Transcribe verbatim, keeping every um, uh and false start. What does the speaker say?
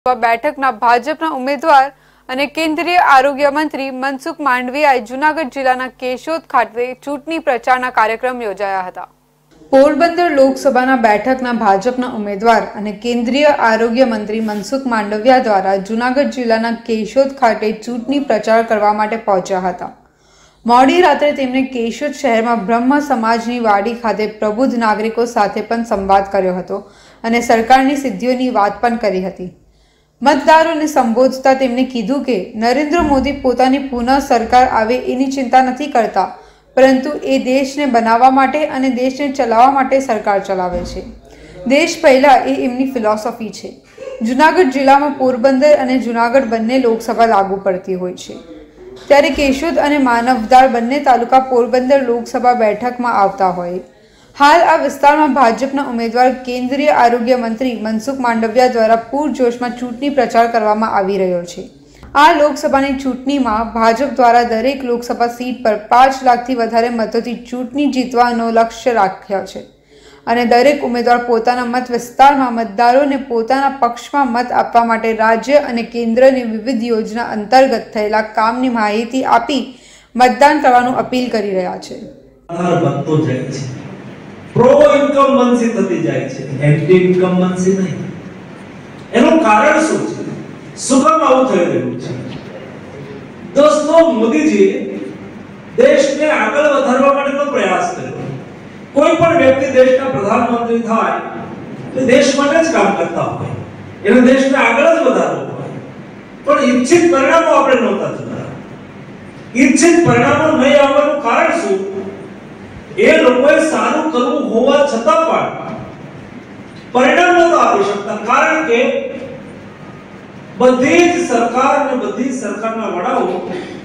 બેઠકના ભાજપના ઉમેદવાર અને કેન્દ્રીય આરોગ્ય મંત્રી મનસુખ માંડવિયાએ જૂનાગઢ જિલ્લાના કેશોદ ખાતે ચૂંટણી પ્રચારના કાર્યક્રમ યોજાયા હતા। પોરબંદર લોકસભાના બેઠકના ભાજપના ઉમેદવાર અને કેન્દ્રીય આરોગ્ય મંત્રી મનસુખ માંડવિયા દ્વારા જૂનાગઢ જિલ્લાના કેશોદ ખાતે ચૂંટણી પ્રચાર કરવા માટે પહોંચ્યા હતા। મોડી રાત્રે તેમણે કેશોદ શહેરમાં બ્રહ્મ સમાજની વાડી ખાતે પ્રબુદ્ધ નાગરિકો સાથે પણ સંવાદ કર્યો હતો અને સરકારની સિદ્ધિઓની વાત પણ કરી હતી। मतदारों संबोधता तेमने कीधु के नरेन्द्र मोदी पोतानी पुनः सरकार आवे एनी चिंता नहीं करता, परंतु ए देश ने बनावा माटे अने देश ने चलावा माटे सरकार चलावे छे। देश पहला ए एमनी फिलॉसफी छे। जूनागढ़ जिला में पोरबंदर अने जूनागढ़ बंने लोकसभा लागू पड़ती होय छे, त्यारे केशोद अने मानवदार बंने तालुका पोरबंदर लोकसभा बैठक में आवता होय। हाल आ विस्तार में भाजपा उम्मीदवार केंद्रीय आरोग्य मंत्री मनसुख मांडविया द्वारा पूरजोश में चूंटनी प्रचार करवामां आवी रह्यो छे। आ लोकसभानी चूंटणी में भाजप द्वारा दरेक लोकसभा सीट पर पांच लाख थी वधारे मतोथी चूंटणी जीतवानो लक्ष्य राख्यो छे अने दरेक उम्मीदवार पोताना मत विस्तार में मतदारों ने पोताना पक्ष में मत आपवा माटे राज्य अने केन्द्रनी विविध योजना अंतर्गत थयेला कामनी माहिती आपी मतदान करवानुं अपील करी रह्या छे। प्रो इनकम्बन्सी थती जाय छे, एंटी इनकम्बन्सी नहीं। एનું કારણ શું છે? સુગમ આવું થઈ રહ્યું છે। દોસ્તો, મોદીજી દેશને આગળ વધારવા માટેનો પ્રયાસ કર્યો। કોઈ પણ વ્યક્તિ દેશના પ્રધાનમંત્રી થાય તો દેશ માટે જ કામ કરતા હોય, એને દેશને આગળ જ વધારવો હોય, પણ ઈચ્છિત પરિણામો આપણે નહોતા જોતા। ઈચ્છિત પરિણામો નહીં આવવાનું કારણ શું? એ લોકોએ સારું કરવું હોવા છતાં પણ પરિણામ નહોતા આપી શકતા, કારણ કે બધી જ સરકાર અને બધી સરકારના વડાઓ